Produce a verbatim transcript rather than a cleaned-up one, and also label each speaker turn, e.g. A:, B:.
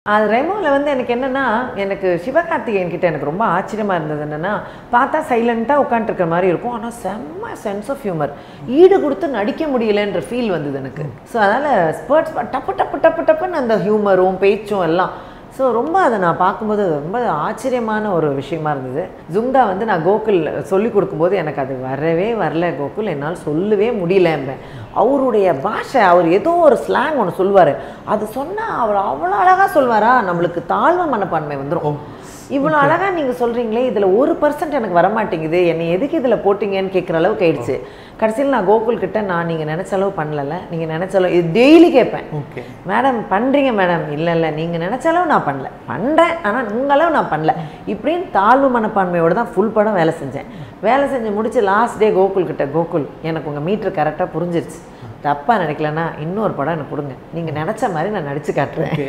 A: அது ரெமோவில் வந்து எனக்கு என்னென்னா, எனக்கு சிவகார்த்திகேயன் கிட்ட எனக்கு ரொம்ப ஆச்சரியமாக இருந்தது என்னென்னா, பார்த்தா சைலண்ட்டாக உட்காந்துருக்கிற மாதிரி இருக்கும். ஆனால் செம்ம சென்ஸ் ஆஃப் ஹியூமர், ஈடு கொடுத்து நடிக்க முடியலன்ற ஃபீல் வந்தது எனக்கு. ஸோ அதனால் ஸ்பர்ட்ஸ் டப்பு டப்பு டப்பு டப்புன்னு அந்த ஹியூமரும் பேச்சும் எல்லாம். ஸோ ரொம்ப அதை நான் பார்க்கும்போது ரொம்ப ஆச்சரியமான ஒரு விஷயமா இருந்தது. ஜுங்கா வந்து நான் கோகுல் சொல்லிக் கொடுக்கும்போது எனக்கு அது வரவே வரல கோகுல், என்னால் சொல்லவே முடியலம்பேன். அவருடைய பாஷை, அவர் ஏதோ ஒரு ஸ்லாங் ஒன்று சொல்லுவார், அது சொன்னால் அவர் அவ்வளோ அழகாக சொல்வாரா, நம்மளுக்கு தாழ்வு மனப்பான்மை வந்துடும். இவ்வளோ அழகாக நீங்கள் சொல்கிறீங்களே, இதில் ஒரு பர்சன்ட் எனக்கு வரமாட்டேங்குது, என்னை எதுக்கு இதில் போட்டிங்கன்னு கேட்குற அளவுக்கு ஆயிடுச்சு. கடைசியில் நான் கோகுல் கிட்ட, நான் நீங்கள் நினச்ச அளவு பண்ணல, நீங்கள் நினச்ச அளவு இது டெய்லி கேட்பேன்.
B: ஓகே
A: மேடம் பண்ணுறீங்க மேடம், இல்லை இல்லை நீங்கள் நினச்ச அளவு நான் பண்ணல, பண்ணுறேன் ஆனால் உங்கள் அளவு நான் பண்ணல, இப்படின்னு தாழ்வு மனப்பான்மையோடு தான் ஃபுல் படம் வேலை செஞ்சேன். வேலை செஞ்சு முடிச்சு லாஸ்ட் டே கோகுல் கிட்ட, கோகுல் எனக்கு உங்கள் மீட்ரு கரெக்டாக புரிஞ்சிருச்சு, தப்பாக நினைக்கலன்னா இன்னொரு படம் எனக்கு கொடுங்க, நீங்கள் நினச்ச மாதிரி நான் நடித்து காட்டுறேன்.